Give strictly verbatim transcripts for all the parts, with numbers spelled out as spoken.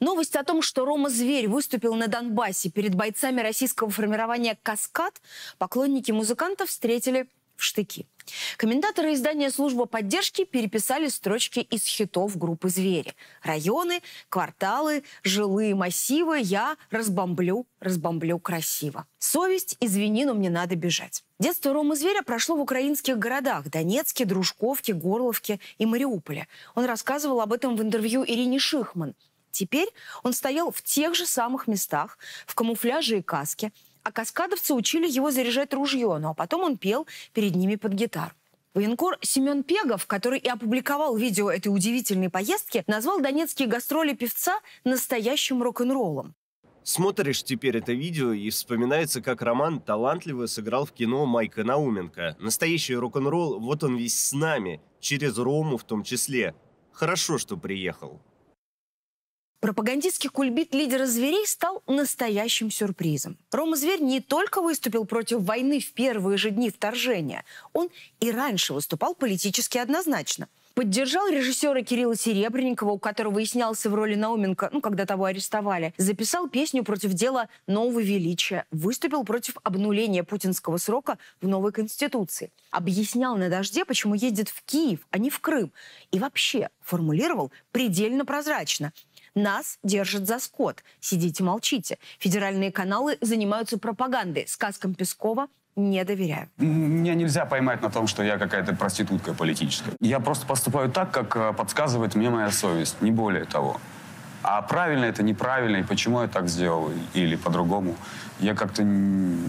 Новость о том, что Рома Зверь выступил на Донбассе перед бойцами российского формирования «Каскад», поклонники музыкантов встретили в штыки. Комментаторы издания «Служба поддержки» переписали строчки из хитов группы «Звери». Районы, кварталы, жилые массивы я разбомблю, разбомблю красиво. Совесть, извини, но мне надо бежать. Детство Ромы Зверя прошло в украинских городах – Донецке, Дружковке, Горловке и Мариуполе. Он рассказывал об этом в интервью Ирине Шихман. Теперь он стоял в тех же самых местах, в камуфляже и каске, а каскадовцы учили его заряжать ружье, ну а потом он пел перед ними под гитару. Военкор Семен Пегов, который и опубликовал видео этой удивительной поездки, назвал донецкие гастроли певца настоящим рок-н-роллом. Смотришь теперь это видео и вспоминается, как Роман талантливо сыграл в кино Майка Науменко. Настоящий рок-н-ролл, вот он весь с нами, через Рому в том числе. Хорошо, что приехал. Пропагандистский кульбит лидера «Зверей» стал настоящим сюрпризом. Рома Зверь не только выступил против войны в первые же дни вторжения, он и раньше выступал политически однозначно. Поддержал режиссера Кирилла Серебренникова, у которого и снялся в роли Науменко, ну, когда того арестовали. Записал песню против дела нового величия. Выступил против обнуления путинского срока в новой Конституции. Объяснял на «Дожде», почему ездит в Киев, а не в Крым. И вообще формулировал предельно прозрачно: нас держат за скот. Сидите, молчите. Федеральные каналы занимаются пропагандой. Сказкам Пескова не доверяю. Меня нельзя поймать на том, что я какая-то проститутка политическая. Я просто поступаю так, как подсказывает мне моя совесть, не более того. А правильно это, неправильно, и почему я так сделал, или по-другому, я как-то не,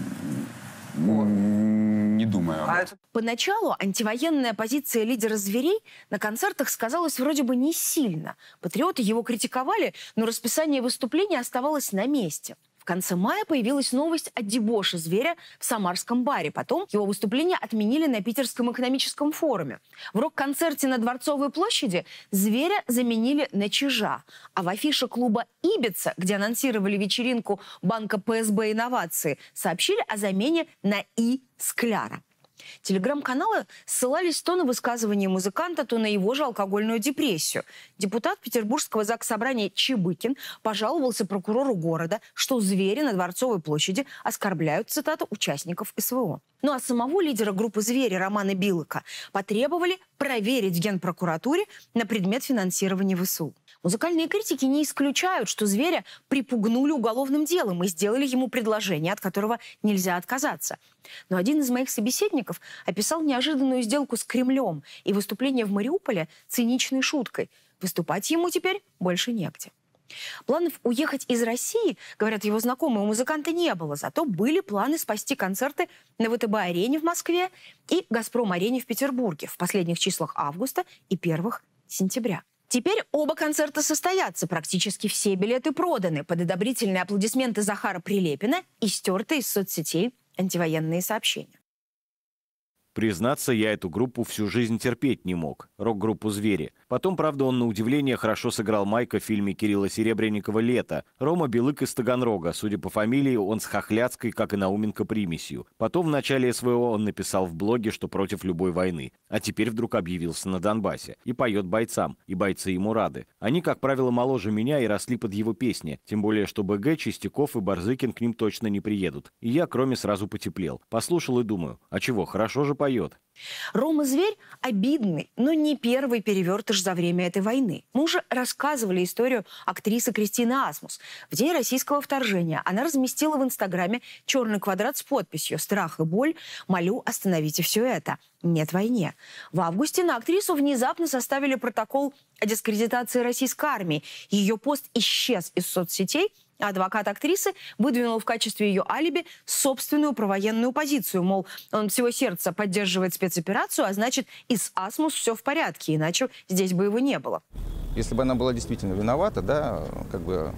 не думаю об этом. Поначалу антивоенная позиция лидера «Зверей» на концертах сказалась вроде бы не сильно. Патриоты его критиковали, но расписание выступлений оставалось на месте. В конце мая появилась новость о дебоше «Зверя» в самарском баре. Потом его выступление отменили на Питерском экономическом форуме. В рок-концерте на Дворцовой площади «Зверя» заменили на «Чижа». А в афише клуба «Ибица», где анонсировали вечеринку банка Пэ Эс Бэ «Инновации», сообщили о замене на «И. Скляра». Телеграм-каналы ссылались то на высказывание музыканта, то на его же алкогольную депрессию. Депутат Петербургского заксобрания Чебыкин пожаловался прокурору города, что «Звери» на Дворцовой площади оскорбляют, цитата, участников Эс Вэ О. Ну а самого лидера группы «Звери» Романа Билыка потребовали проверить в Генпрокуратуре на предмет финансирования вэ эс у. Музыкальные критики не исключают, что «Зверя» припугнули уголовным делом и сделали ему предложение, от которого нельзя отказаться. Но один из моих собеседников описал неожиданную сделку с Кремлем и выступление в Мариуполе циничной шуткой. Выступать ему теперь больше негде. Планов уехать из России, говорят его знакомые, у музыканта не было. Зато были планы спасти концерты на вэ тэ бэ-арене в Москве и «Газпром-арене» в Петербурге в последних числах августа и первых сентября. Теперь оба концерта состоятся. Практически все билеты проданы. Под одобрительные аплодисменты Захара Прилепина и стерты из соцсетей антивоенные сообщения. Признаться, я эту группу всю жизнь терпеть не мог. Рок-группу «Звери». Потом, правда, он на удивление хорошо сыграл Майка в фильме Кирилла Серебренникова «Лето». Рома Билык из Таганрога. Судя по фамилии, он с хохляцкой, как и Науменко, примесью. Потом в начале Эс Вэ О он написал в блоге, что против любой войны. А теперь вдруг объявился на Донбассе. И поет бойцам. И бойцы ему рады. Они, как правило, моложе меня и росли под его песни. Тем более, что Бэ Гэ, Чистяков и Барзыкин к ним точно не приедут. И я, кроме, сразу потеплел. Послушал и думаю, а чего, хорошо же поет. Рома Зверь обидный, но не первый перевертыш за время этой войны. Мы уже рассказывали историю актрисы Кристины Асмус. В день российского вторжения она разместила в Инстаграме черный квадрат с подписью «Страх и боль. Молю, остановите все это. Нет войне». В августе на актрису внезапно составили протокол о дискредитации российской армии. Ее пост исчез из соцсетей, а адвокат актрисы выдвинул в качестве ее алиби собственную провоенную позицию. Мол, он всего сердца поддерживает спецоперацию, а значит, и с Асмус все в порядке, иначе здесь бы его не было. Если бы она была действительно виновата, да, как бы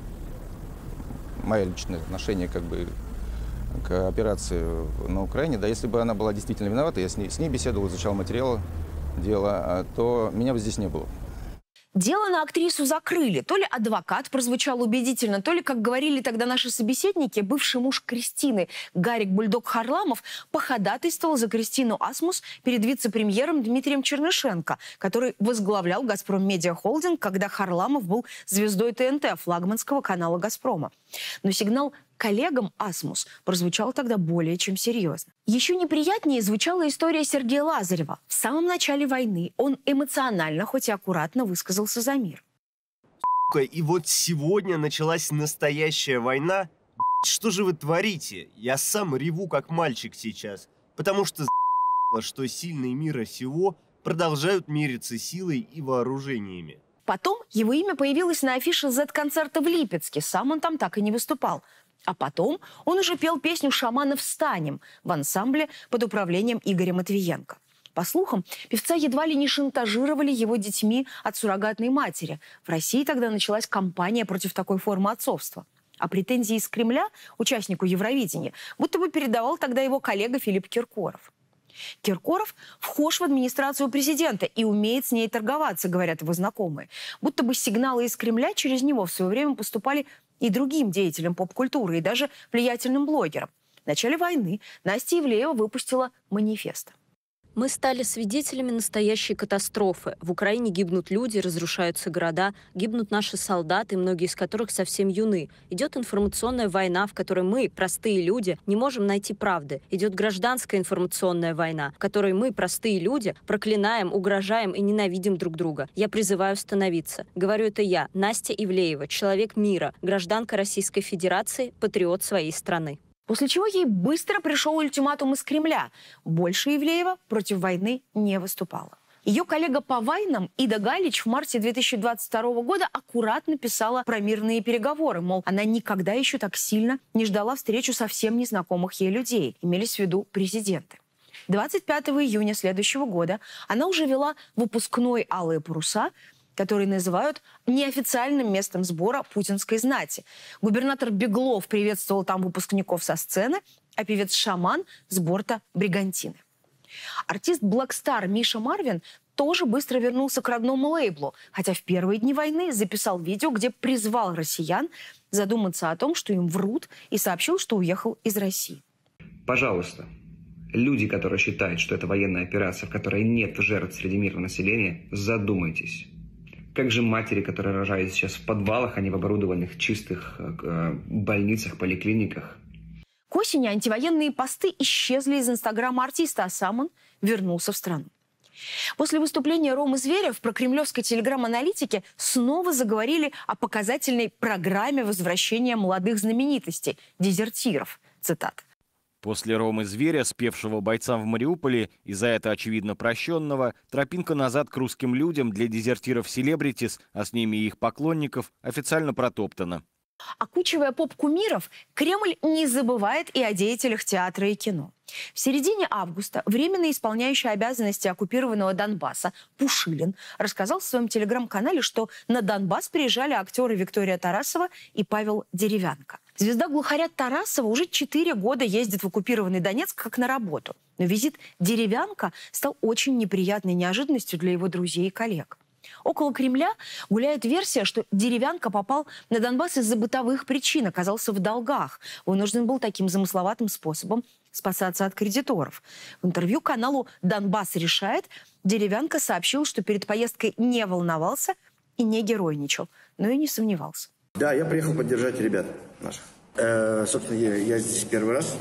мое личное отношение как бы к операции на Украине, да, если бы она была действительно виновата, я с ней, с ней беседовал, изучал материалы дела, то меня бы здесь не было. Дело на актрису закрыли. То ли адвокат прозвучал убедительно, то ли, как говорили тогда наши собеседники, бывший муж Кристины Гарик Бульдог Харламов походатайствовал за Кристину Асмус перед вице-премьером Дмитрием Чернышенко, который возглавлял «Газпром Медиа Холдинг», когда Харламов был звездой ТНТ, флагманского канала «Газпрома». Но сигнал коллегам Асмус прозвучал тогда более чем серьезно. Еще неприятнее звучала история Сергея Лазарева. В самом начале войны он эмоционально, хоть и аккуратно, высказался за мир. И вот сегодня началась настоящая война. Что же вы творите? Я сам реву, как мальчик сейчас. Потому что что сильные мира сего продолжают мериться силой и вооружениями. Потом его имя появилось на афише зет-концерта в Липецке. Сам он там так и не выступал. А потом он уже пел песню «Шаманы встанем» в ансамбле под управлением Игоря Матвиенко. По слухам, певца едва ли не шантажировали его детьми от суррогатной матери. В России тогда началась кампания против такой формы отцовства. А претензии из Кремля участнику Евровидения будто бы передавал тогда его коллега Филипп Киркоров. Киркоров вхож в администрацию президента и умеет с ней торговаться, говорят его знакомые. Будто бы сигналы из Кремля через него в свое время поступали и другим деятелям поп-культуры, и даже влиятельным блогерам. В начале войны Настя Ивлеева выпустила манифест. Мы стали свидетелями настоящей катастрофы. В Украине гибнут люди, разрушаются города, гибнут наши солдаты, многие из которых совсем юны. Идет информационная война, в которой мы, простые люди, не можем найти правды. Идет гражданская информационная война, в которой мы, простые люди, проклинаем, угрожаем и ненавидим друг друга. Я призываю остановиться. Говорю это я, Настя Ивлеева, человек мира, гражданка Российской Федерации, патриот своей страны. После чего ей быстро пришел ультиматум из Кремля. Больше Ивлеева против войны не выступала. Ее коллега по войнам Ида Галич в марте две тысячи двадцать второго года аккуратно писала про мирные переговоры. Мол, она никогда еще так сильно не ждала встречу совсем незнакомых ей людей. Имелись в виду президенты. двадцать пятого июня следующего года она уже вела выпускной «Алые паруса», который называют неофициальным местом сбора путинской знати. Губернатор Беглов приветствовал там выпускников со сцены, а певец Шаман с борта бригантины. Артист Black Star Миша Марвин тоже быстро вернулся к родному лейблу, хотя в первые дни войны записал видео, где призвал россиян задуматься о том, что им врут, и сообщил, что уехал из России. Пожалуйста, люди, которые считают, что это военная операция, в которой нет жертв среди мирного населения, задумайтесь. Как же матери, которые рожают сейчас в подвалах, а не в оборудованных чистых э, больницах, поликлиниках? К осени антивоенные посты исчезли из инстаграма артиста, а сам он вернулся в страну. После выступления Ромы Зверя в прокремлевской телеграм-аналитике снова заговорили о показательной программе возвращения молодых знаменитостей, дезертиров. Цитата. После Ромы Зверя, спевшего бойцам в Мариуполе и за это очевидно прощенного, тропинка назад к русским людям для дезертиров-селебритис, а с ними и их поклонников, официально протоптана. Окучивая поп-кумиров, Кремль не забывает и о деятелях театра и кино. В середине августа временно исполняющий обязанности оккупированного Донбасса Пушилин рассказал в своем телеграм-канале, что на Донбасс приезжали актеры Виктория Тарасова и Павел Деревянко. Звезда глухаря Тарасова уже четыре года ездит в оккупированный Донецк как на работу. Но визит Деревянко стал очень неприятной неожиданностью для его друзей и коллег. Около Кремля гуляет версия, что Деревянко попал на Донбасс из-за бытовых причин, оказался в долгах. Вынужден был таким замысловатым способом спасаться от кредиторов. В интервью каналу «Донбасс решает» Деревянко сообщил, что перед поездкой не волновался и не геройничал, но и не сомневался. Да, я приехал поддержать ребят наших. Э, собственно, я, я здесь первый раз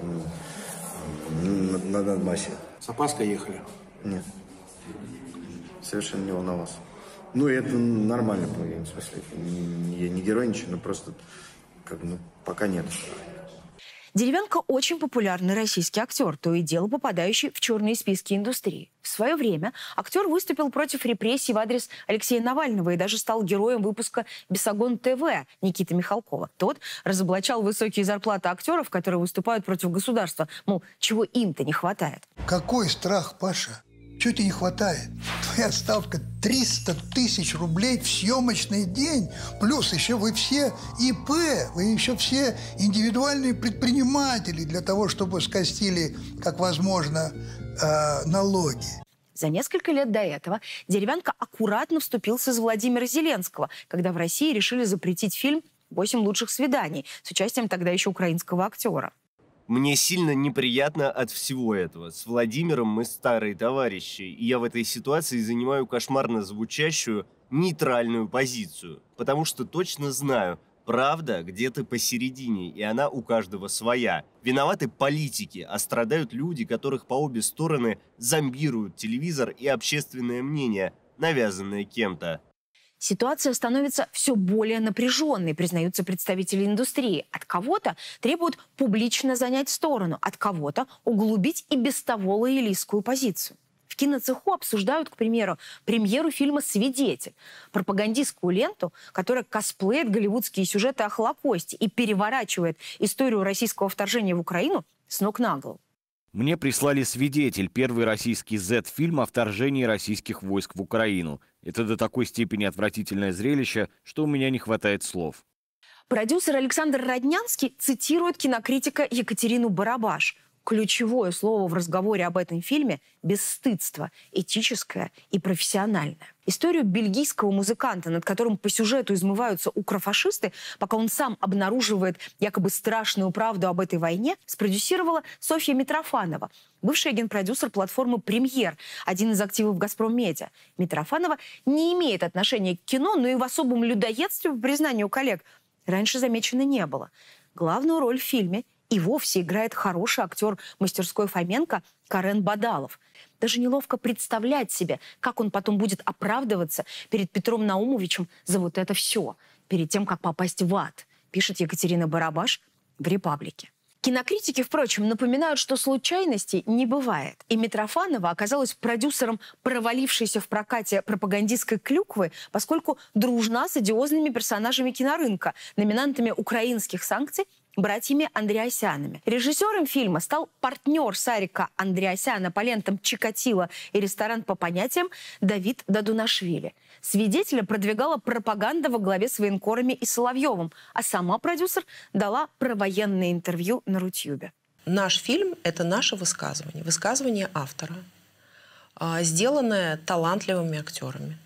на, на Донбассе. С опаской ехали? Нет. Совершенно не волновался. Ну, это нормально, в смысле. Я не геройничаю, но просто как бы, ну, пока нет. Деревянко очень популярный российский актер, то и дело попадающий в черные списки индустрии. В свое время актер выступил против репрессий в адрес Алексея Навального и даже стал героем выпуска «Бесогон ТВ» Никиты Михалкова. Тот разоблачал высокие зарплаты актеров, которые выступают против государства. Мол, чего им-то не хватает. Какой страх, Паша? Чего тебе не хватает? Твоя ставка триста тысяч рублей в съемочный день. Плюс еще вы все ИП, вы еще все индивидуальные предприниматели для того, чтобы скостили, как возможно, э, налоги. За несколько лет до этого Деревянко аккуратно вступился за Владимира Зеленского, когда в России решили запретить фильм «Восемь лучших свиданий» с участием тогда еще украинского актера. Мне сильно неприятно от всего этого. С Владимиром мы старые товарищи, и я в этой ситуации занимаю кошмарно звучащую нейтральную позицию, потому что точно знаю, правда где-то посередине, и она у каждого своя. Виноваты политики, а страдают люди, которых по обе стороны зомбируют телевизор и общественное мнение, навязанное кем-то. Ситуация становится все более напряженной, признаются представители индустрии. От кого-то требуют публично занять сторону, от кого-то углубить и без того лоялистскую позицию. В киноцеху обсуждают, к примеру, премьеру фильма «Свидетель», пропагандистскую ленту, которая косплеит голливудские сюжеты о Холокосте и переворачивает историю российского вторжения в Украину с ног на голову. Мне прислали «Свидетель», первый российский зет-фильм о вторжении российских войск в Украину. Это до такой степени отвратительное зрелище, что у меня не хватает слов. Продюсер Александр Роднянский цитирует кинокритика Екатерину Барабаш. Ключевое слово в разговоре об этом фильме – бесстыдство, этическое и профессиональное. Историю бельгийского музыканта, над которым по сюжету измываются укрофашисты, пока он сам обнаруживает якобы страшную правду об этой войне, спродюсировала Софья Митрофанова, бывшая генпродюсер платформы «Премьер», один из активов «Газпром Медиа». Митрофанова не имеет отношения к кино, но и в особом людоедстве, по признанию коллег, раньше замечено не было. Главную роль в фильме и вовсе играет хороший актер мастерской Фоменко Карен Бадалов. Даже неловко представлять себе, как он потом будет оправдываться перед Петром Наумовичем за вот это все, перед тем, как попасть в ад, пишет Екатерина Барабаш в «Репаблике». Кинокритики, впрочем, напоминают, что случайностей не бывает. И Митрофанова оказалась продюсером провалившейся в прокате пропагандистской «Клюквы», поскольку дружна с одиозными персонажами кинорынка, номинантами украинских санкций, братьями Андреасянами. Режиссером фильма стал партнер Сарика Андреасяна по лентам «Чикатило» и «Ресторан по понятиям» Давид Дадунашвили. «Свидетеля» продвигала пропаганда во главе с военкорами и Соловьевым, а сама продюсер дала провоенное интервью на Рутюбе. Наш фильм – это наше высказывание, высказывание автора, сделанное талантливыми актерами.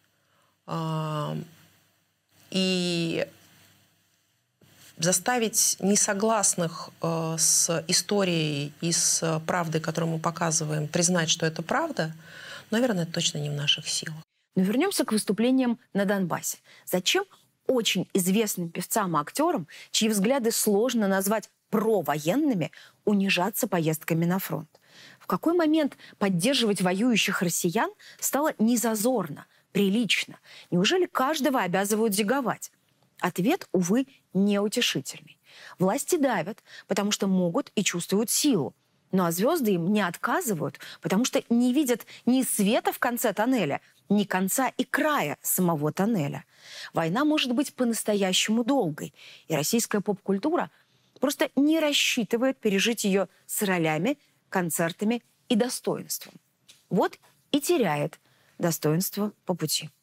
И заставить несогласных э, с историей и с правдой, которую мы показываем, признать, что это правда, наверное, это точно не в наших силах. Но вернемся к выступлениям на Донбассе. Зачем очень известным певцам и актерам, чьи взгляды сложно назвать провоенными, унижаться поездками на фронт? В какой момент поддерживать воюющих россиян стало незазорно, прилично? Неужели каждого обязывают зиговать? Ответ, увы, неутешительный. Власти давят, потому что могут и чувствуют силу. Ну а звезды им не отказывают, потому что не видят ни света в конце тоннеля, ни конца и края самого тоннеля. Война может быть по-настоящему долгой, и российская поп-культура просто не рассчитывает пережить ее с ролями, концертами и достоинством. Вот и теряет достоинство по пути.